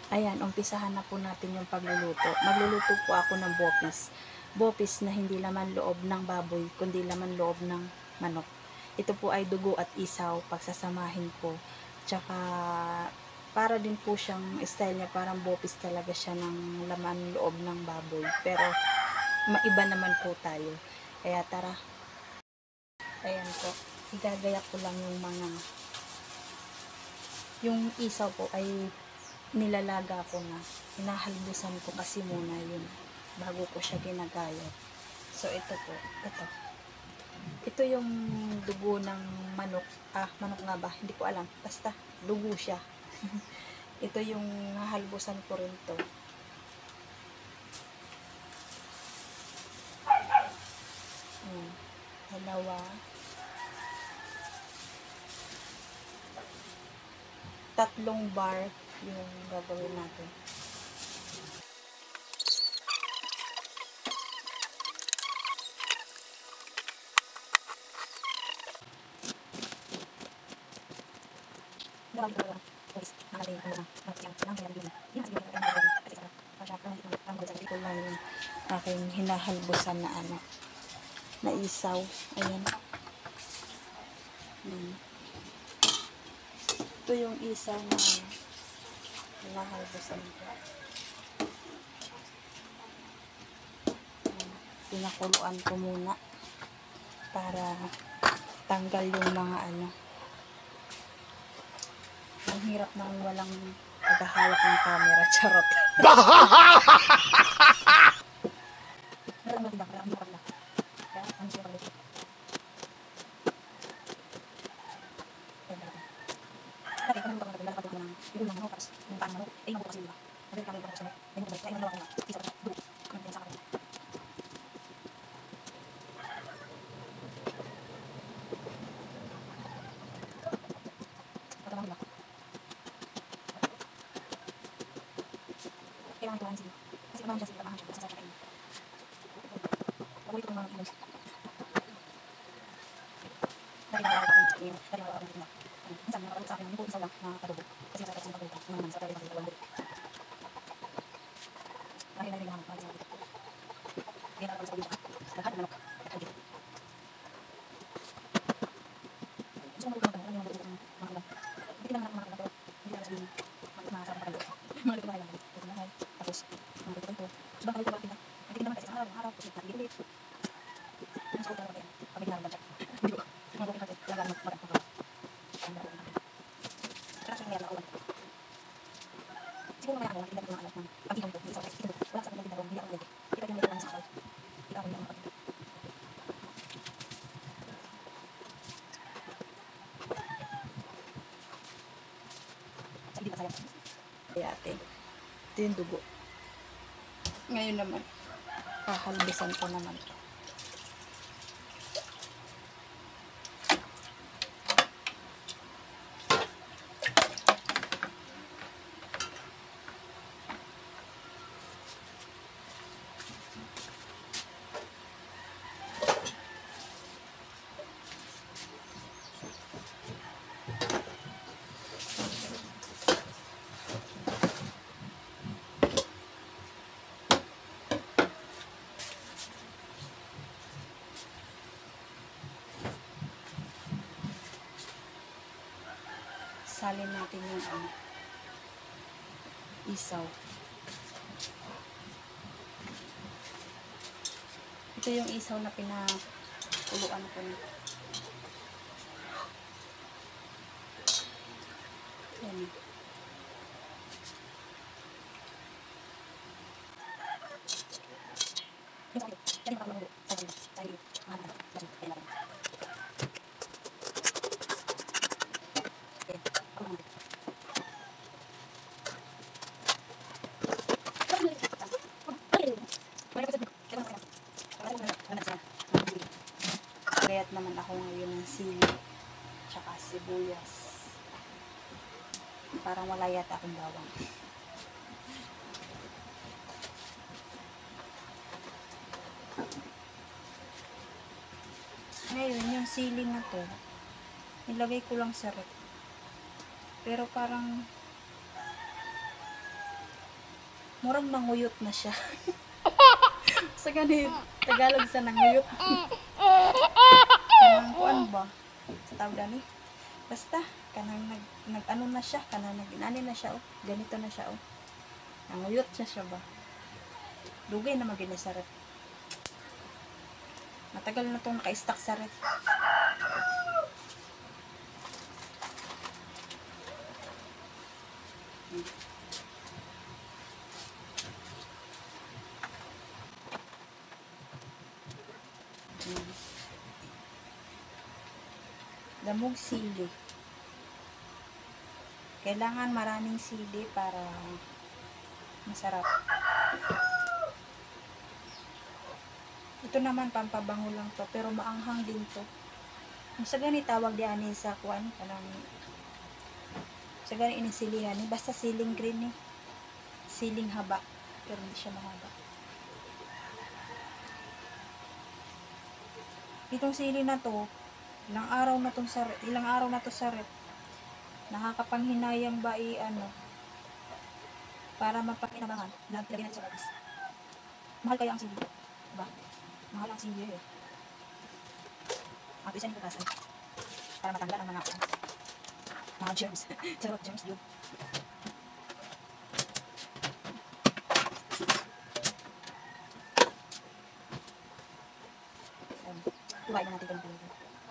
Ayan, umpisahan na po natin yung pagluluto. Magluluto po ako ng bopis. Bopis na hindi laman loob ng baboy, kundi laman loob ng manok. Ito po ay dugo at isaw, pagsasamahin ko. Tsaka, para din po siyang style niya, parang bopis talaga siya ng laman loob ng baboy. Pero, maiba naman po tayo. Kaya tara, ayan po. Igagaya ko lang yung isaw po ay nilalaga ko na, hinahalbusan ko kasi muna yun bago ko siya ginagayat. So ito po, ito yung dugo ng manok. Manok nga ba? Hindi ko alam, basta dugo siya. Ito yung hahalbusan ko rin to. Dalawa, tatlong bar yung gagawin natin. Ito lang yung aking hinahalbusan na na isaw. Ayan. Ito yung isaw na hinahalbusan ko. Pinakuluan ko muna para tanggal yung mga ang hirap nang walang paghahawak ng camera. Charot. Kailangan ko lang sila. Kasi kung naman sila, mahal siya. Sa sasya kayo. Paborito kong mga ilong. Dahil nakakita ko yung ngayon. Dahil nakakita ko yung ngayon. Minsan, nakakita sa akin yung po isa lang na kadugo. Kasi sa isang pagluto. Yung naman sa talagang pagluto. Dahil narinig naman. Dahil sa pagluto. Kaya nakakita sa pagluto. Lahat ng manok. At pagluto. Gusto mo magluto ng mga pagluto ng mga ilang. Hindi lang mga ilang. Hindi lang sabihin. Mga sa pagluto. Mga luto na ilang. Tapos, mga luto ito. Subang kaluto ba? Hindi naman kasi sa araw. Tapos, nagigil ulit. Yung sa utang naman yan. Pag ginagawa siya. Hindi ko. Mga bukin natin. Talaga naman magpapagawa. Ang gagawin natin. Tsaka siya nangyari na ulan. Siguro naman ako, hindi ko na alam ng pag-inom ko. Hindi sa pag-inom ko. Wala sa pag-inom ko. Hindi ako nilagay. Kita yung nilagay lang sa akal. Hindi ako nilagay pag-inom. Sa hindi masaya. Kaya ate. Ito yung dugo. Ngayon naman, hahalbisan ko naman ito. Salin natin yung isaw. Ito yung isaw na pinakuluan ko na. Yan. Gayat naman ako ngayon ng sili tsaka sibuyas. Parang wala yata akong bawang. Ngayon, yung sili na to, nilagay ko lang sa rep. Pero parang Murang nanguyot na siya. Sa ganit, Tagalog sa nanguyot. Kanang kuan ba? Sa tawag gani? Basta, kanang nag-ano na siya, kanang nag-inani na siya, oh. Ganito na siya, oh. Nanguyot siya ba? Dugay na magina sa ref. Matagal na itong naka-stack sa ref. Damog sili. Kailangan maraming sili para masarap. Ito naman pampabango lang to, pero maanghang din to. Kung sa gani tawag di ani sa kuan, kanang sa gani inisilihan ni basta siling green ni. Siling haba, pero hindi siya mahaba. Itong sili na to, ilang araw na to sa rep. Nakakapanghinayang ba para mapakinabangan. Lagyan natin sa labis. Mahal kaya ang sili. Diba? Mahal ang sili eh. Ang isa nito kasan. Para matanggal ang mga germs. Charot, germs yun. Kuhain na natin ito ng talaga.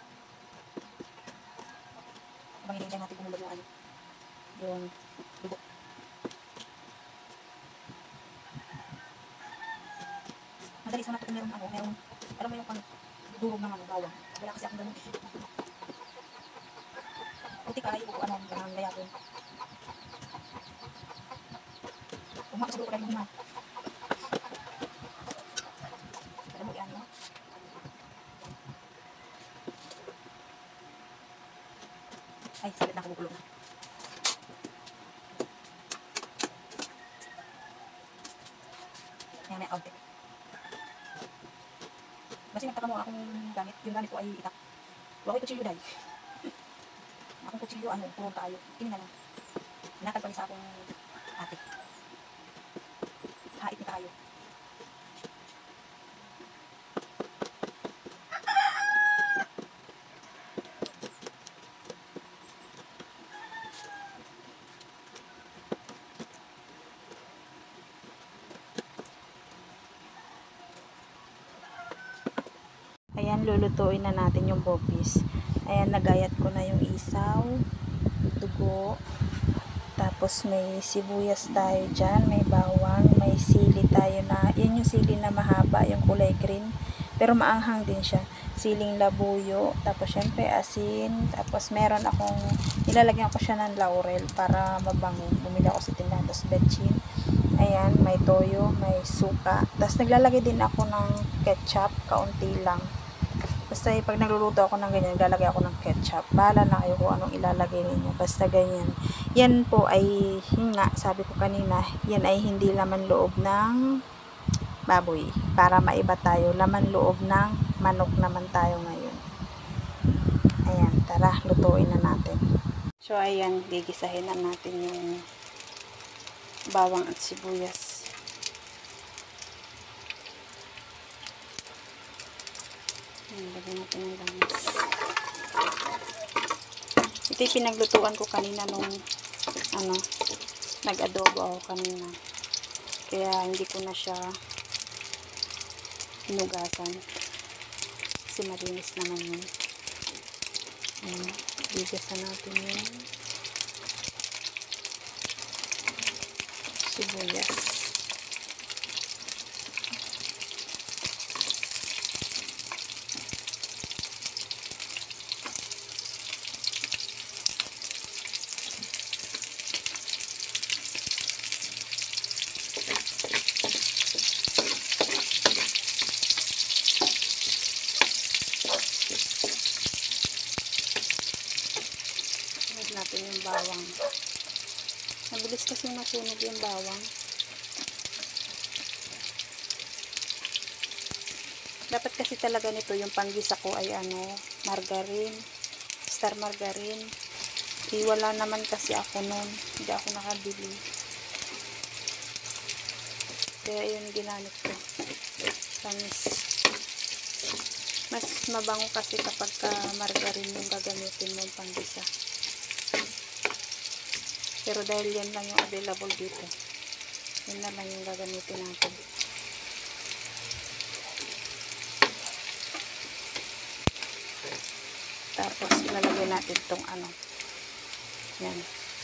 Habang hinihintay natin kumulo yung dugo. Madali sana ito kung merong alam mo yung durog ng bawang. Wala kasi akong ganun. Puti kayo ko ang layapin. Umaka siguro ko lang yung alam mo yan, no? Ay, salit na kabukulo na. Yan, may outtake. Kasi nagtaka mo akong gamit. Yung gamit ko ay itak. Huwag ko kutsilyo dahil. Akong kutsilyo, purong tayo. Ini na lang. Nakal pa sa akong ate. Hait ni tayo. Ayan, lulutuin na natin yung bopis. Ayan, nagayat ko na yung isaw, dugo, tapos may sibuyas tayo dyan, may bawang, may sili tayo na, yan yung sili na mahaba, yung kulay green, pero maanghang din siya. Siling labuyo, tapos syempre asin, tapos meron akong, nilalagyan ko siya ng laurel para mabango. Bumili ako sa tindahan, tapos betchin. Ayan, may toyo, may suka. Tapos naglalagay din ako ng ketchup, kaunti lang. Basta pag nagluluto ako ng ganyan, lalagay ako ng ketchup. Bahala na kayo kung anong ilalagay ninyo. Basta ganyan. Yan po ay, nga, sabi ko kanina, yan ay hindi laman loob ng baboy. Para maiba tayo, laman loob ng manok naman tayo ngayon. Ayan, tara, lutuin na natin. So, ayan, gigisahin na natin yung bawang at sibuyas. Lagyan natin ng langis. Ito yung pinaglutuan ko kanina nung nag-adobo ako kanina. Kaya hindi ko na siya hinugasan. Kasi malinis naman yun. Bigasan natin yun. Sibuyas. Natin yung bawang. Mabilis kasi masunog yung bawang. Dapat kasi talaga nito yung panggisa ko ay margarine, star margarine. Wala naman kasi ako nun. Hindi ako nakabili. Kaya yun ginamit ko. Tamis. Mas mabango kasi kapag margarine yung gagamitin mong panggisa. Pero dahil yan lang yung available dito, yun na lang yung gagamitin natin. Tapos ilalagay natin tong ano. Yan.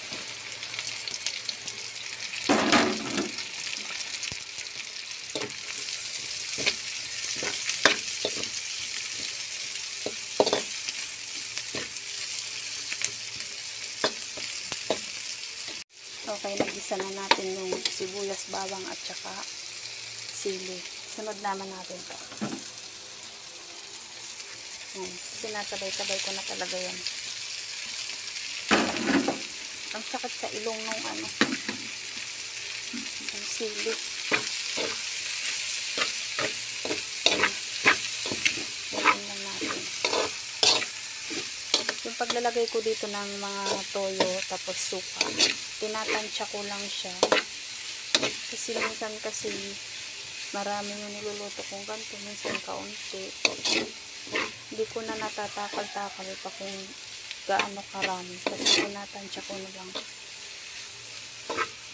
Okay, nagisa na natin yung sibuyas, bawang at saka sili. Sunod naman natin to. Sinasabay-sabay ko na talaga yan. Ang sakit sa ilong nung ano, ang sili. Ayan lang natin. Yung paglalagay ko dito ng mga toyo tapos suka, tinatansya ko lang siya. Kasi minsan kasi marami yung niluluto kong ganito, minsan kaunti. Hindi ko na natatakal-takal pa kung gaano karami kasi tinatansya ko na lang.